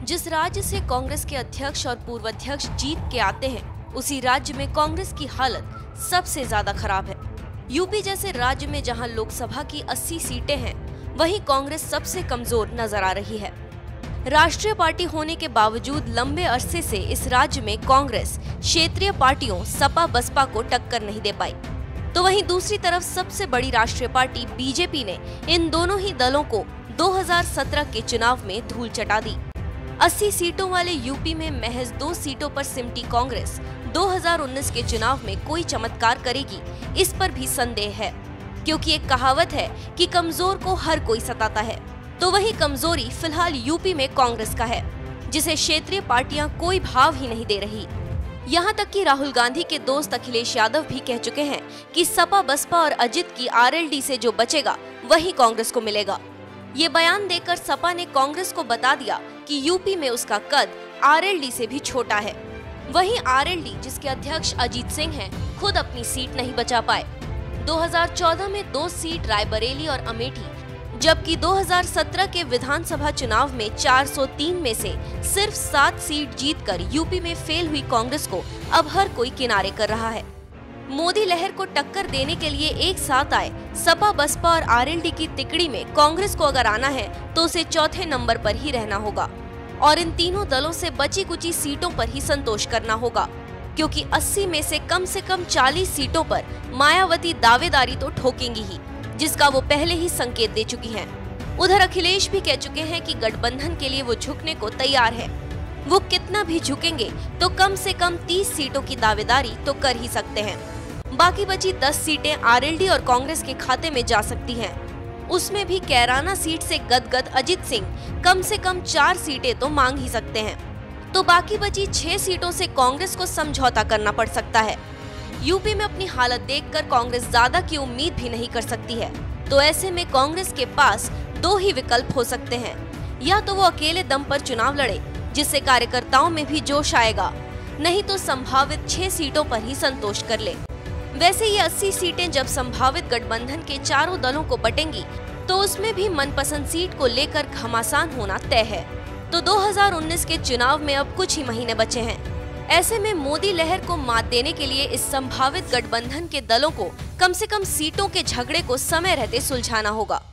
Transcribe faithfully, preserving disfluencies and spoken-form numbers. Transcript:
जिस राज्य से कांग्रेस के अध्यक्ष और पूर्व अध्यक्ष जीत के आते हैं, उसी राज्य में कांग्रेस की हालत सबसे ज्यादा खराब है। यूपी जैसे राज्य में जहां लोकसभा की अस्सी सीटें हैं, वहीं कांग्रेस सबसे कमजोर नजर आ रही है। राष्ट्रीय पार्टी होने के बावजूद लंबे अरसे से इस राज्य में कांग्रेस क्षेत्रीय पार्टियों सपा बसपा को टक्कर नहीं दे पाई। तो वहीं दूसरी तरफ सबसे बड़ी राष्ट्रीय पार्टी बीजेपी ने इन दोनों ही दलों को दो हज़ार सत्रह के चुनाव में धूल चटा दी। अस्सी सीटों वाले यूपी में महज दो सीटों पर सिमटी कांग्रेस दो हज़ार उन्नीस के चुनाव में कोई चमत्कार करेगी, इस पर भी संदेह है, क्योंकि एक कहावत है कि कमजोर को हर कोई सताता है। तो वही कमजोरी फिलहाल यूपी में कांग्रेस का है, जिसे क्षेत्रीय पार्टियां कोई भाव ही नहीं दे रही। यहाँ तक कि राहुल गांधी के दोस्त अखिलेश यादव भी कह चुके हैं कि सपा बसपा और अजित की आरएलडी से जो बचेगा वही कांग्रेस को मिलेगा। ये बयान देकर सपा ने कांग्रेस को बता दिया कि यूपी में उसका कद आरएलडी से भी छोटा है। वहीं आरएलडी, जिसके अध्यक्ष अजीत सिंह हैं, खुद अपनी सीट नहीं बचा पाए। दो हज़ार चौदह में दो सीट रायबरेली और अमेठी, जबकि दो हज़ार सत्रह के विधानसभा चुनाव में चार सौ तीन में से सिर्फ सात सीट जीतकर यूपी में फेल हुई कांग्रेस को अब हर कोई किनारे कर रहा है। मोदी लहर को टक्कर देने के लिए एक साथ आए सपा बसपा और आरएलडी की तिकड़ी में कांग्रेस को अगर आना है तो उसे चौथे नंबर पर ही रहना होगा और इन तीनों दलों से बची कुची सीटों पर ही संतोष करना होगा, क्योंकि अस्सी में से कम से कम चालीस सीटों पर मायावती दावेदारी तो ठोकेंगी ही, जिसका वो पहले ही संकेत दे चुकी हैं। उधर अखिलेश भी कह चुके हैं कि गठबंधन के लिए वो झुकने को तैयार है। वो कितना भी झुकेंगे तो कम से कम तीस सीटों की दावेदारी तो कर ही सकते हैं। बाकी बची दस सीटें आरएलडी और कांग्रेस के खाते में जा सकती हैं। उसमें भी कैराना सीट से गदगद अजित सिंह कम से कम चार सीटें तो मांग ही सकते हैं। तो बाकी बची छह सीटों से कांग्रेस को समझौता करना पड़ सकता है। यूपी में अपनी हालत देखकर कांग्रेस ज्यादा की उम्मीद भी नहीं कर सकती है। तो ऐसे में कांग्रेस के पास दो ही विकल्प हो सकते हैं, या तो वो अकेले दम पर चुनाव लड़े, जिससे कार्यकर्ताओं में भी जोश आएगा, नहीं तो संभावित छह सीटों पर ही संतोष कर ले। वैसे ये अस्सी सीटें जब संभावित गठबंधन के चारों दलों को बटेंगी, तो उसमें भी मनपसंद सीट को लेकर घमासान होना तय है। तो दो हज़ार उन्नीस के चुनाव में अब कुछ ही महीने बचे हैं। ऐसे में मोदी लहर को मात देने के लिए इस संभावित गठबंधन के दलों को कम से कम सीटों के झगड़े को समय रहते सुलझाना होगा।